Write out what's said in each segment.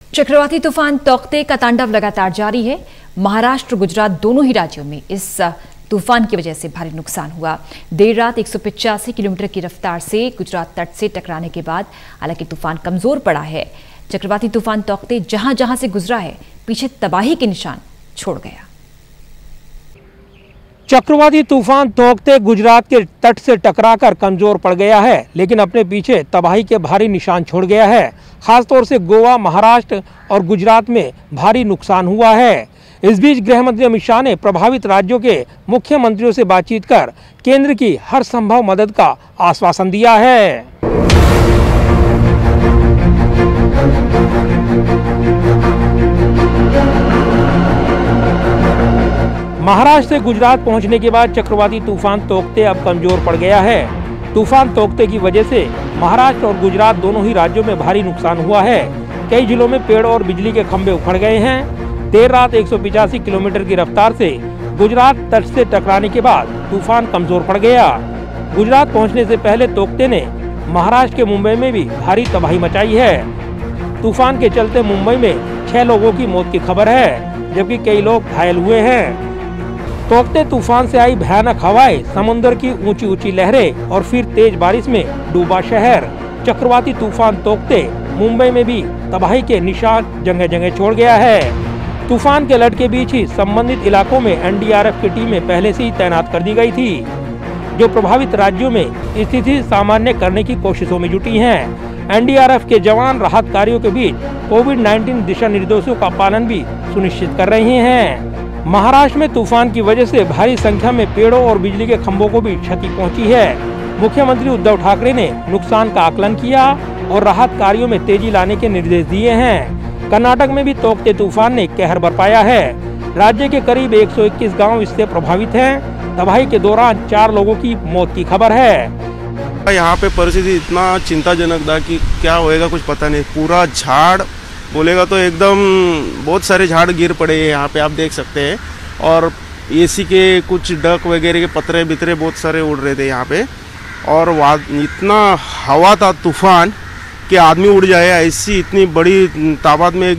चक्रवाती तूफान तौकते का तांडव लगातार जारी है। महाराष्ट्र गुजरात दोनों ही राज्यों में इस तूफान की वजह से भारी नुकसान हुआ। देर रात 185 किलोमीटर की रफ्तार से गुजरात तट से टकराने के बाद हालांकि तूफान कमजोर पड़ा है। चक्रवाती तूफान तौकते जहां जहां से गुजरा है पीछे तबाही के निशान छोड़ गया। चक्रवाती तूफान तौकते गुजरात के तट से टकराकर कमजोर पड़ गया है, लेकिन अपने पीछे तबाही के भारी निशान छोड़ गया है। खासतौर से गोवा, महाराष्ट्र और गुजरात में भारी नुकसान हुआ है। इस बीच गृह मंत्री अमित शाह ने प्रभावित राज्यों के मुख्यमंत्रियों से बातचीत कर केंद्र की हर संभव मदद का आश्वासन दिया है। महाराष्ट्र से गुजरात पहुंचने के बाद चक्रवाती तूफान तौकते अब कमजोर पड़ गया है। तूफान तौकते की वजह से महाराष्ट्र और गुजरात दोनों ही राज्यों में भारी नुकसान हुआ है। कई जिलों में पेड़ और बिजली के खंभे उखड़ गए हैं। देर रात 185 किलोमीटर की रफ्तार से गुजरात तट से टकराने के बाद तूफान कमजोर पड़ गया। गुजरात पहुंचने से पहले तौकते ने महाराष्ट्र के मुंबई में भी भारी तबाही मचाई है। तूफान के चलते मुंबई में 6 लोगों की मौत की खबर है, जबकि कई लोग घायल हुए हैं। तौकते तूफान से आई भयानक हवाएं, समुद्र की ऊंची ऊंची लहरें और फिर तेज बारिश में डूबा शहर। चक्रवाती तूफान तौकते मुंबई में भी तबाही के निशान जगह जगह छोड़ गया है। तूफान के अलर्ट के बीच ही संबंधित इलाकों में एनडीआरएफ की टीमें पहले से ही तैनात कर दी गई थी, जो प्रभावित राज्यों में स्थिति सामान्य करने की कोशिशों में जुटी हैं। एनडीआरएफ के जवान राहत कार्यों के बीच कोविड-19 दिशा निर्देशों का पालन भी सुनिश्चित कर रहे हैं। महाराष्ट्र में तूफान की वजह से भारी संख्या में पेड़ों और बिजली के खंभों को भी क्षति पहुंची है। मुख्यमंत्री उद्धव ठाकरे ने नुकसान का आकलन किया और राहत कार्यों में तेजी लाने के निर्देश दिए हैं। कर्नाटक में भी तौकते तूफान ने कहर बरपाया है। राज्य के करीब 121 गांव इससे प्रभावित हैं। तबाही के दौरान 4 लोगों की मौत की खबर है। यहाँ पे परिस्थिति इतना चिंताजनक था कि क्या होएगा कुछ पता नहीं। पूरा झाड़ बोलेगा तो एकदम बहुत सारे झाड़ गिर पड़े हैं, यहाँ पे आप देख सकते हैं। और एसी के कुछ डक वगैरह के पतरे बितरे बहुत सारे उड़ रहे थे यहाँ पे। और इतना हवा था तूफान कि आदमी उड़ जाए, ऐसी इतनी बड़ी तादाद में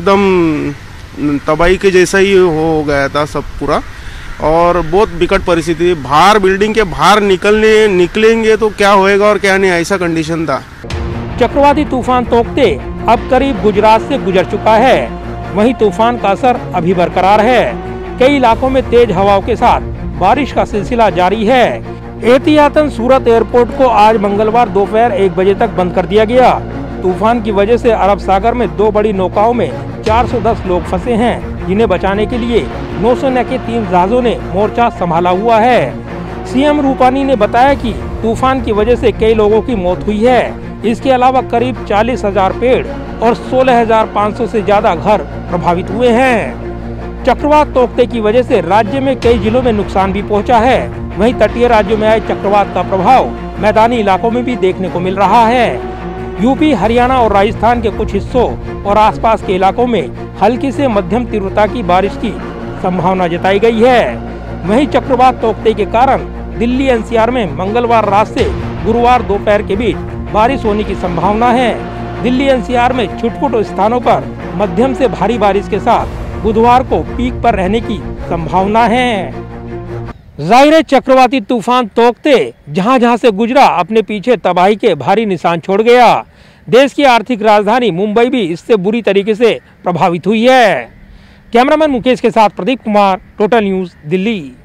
एकदम तबाही के जैसा ही हो गया था सब पूरा। और बहुत विकट परिस्थिति, बाहर बिल्डिंग के बाहर निकलेंगे तो क्या होएगा और क्या नहीं, ऐसा कंडीशन था। चक्रवाती तूफान तौकते अब करीब गुजरात से गुजर चुका है। वहीं तूफान का असर अभी बरकरार है। कई इलाकों में तेज हवाओं के साथ बारिश का सिलसिला जारी है। एहतियातन सूरत एयरपोर्ट को आज मंगलवार दोपहर 1 बजे तक बंद कर दिया गया। तूफान की वजह से अरब सागर में 2 बड़ी नौकाओं में 410 लोग फंसे हैं, जिन्हें बचाने के लिए नौसेना के 3 जहाजों ने मोर्चा संभाला हुआ है। सीएम रूपानी ने बताया कि तूफान की वजह से कई लोगों की मौत हुई है। इसके अलावा करीब 40,000 पेड़ और 16,500 से ज्यादा घर प्रभावित हुए हैं। चक्रवात तौकते की वजह से राज्य में कई जिलों में नुकसान भी पहुंचा है। वहीं तटीय राज्यों में आए चक्रवात का प्रभाव मैदानी इलाकों में भी देखने को मिल रहा है। यूपी, हरियाणा और राजस्थान के कुछ हिस्सों और आसपास के इलाकों में हल्की से मध्यम तीव्रता की बारिश की संभावना जताई गई है। वहीं चक्रवात तौकते के कारण दिल्ली एनसीआर में मंगलवार रात से गुरुवार दोपहर के बीच बारिश होने की संभावना है। दिल्ली एनसीआर में छुटपुट स्थानों पर मध्यम से भारी बारिश के साथ बुधवार को पीक पर रहने की संभावना है। जाहिर है चक्रवाती तूफान तौकते जहां जहां से गुजरा अपने पीछे तबाही के भारी निशान छोड़ गया। देश की आर्थिक राजधानी मुंबई भी इससे बुरी तरीके से प्रभावित हुई है। कैमरामैन मुकेश के साथ प्रदीप कुमार, टोटल न्यूज, दिल्ली।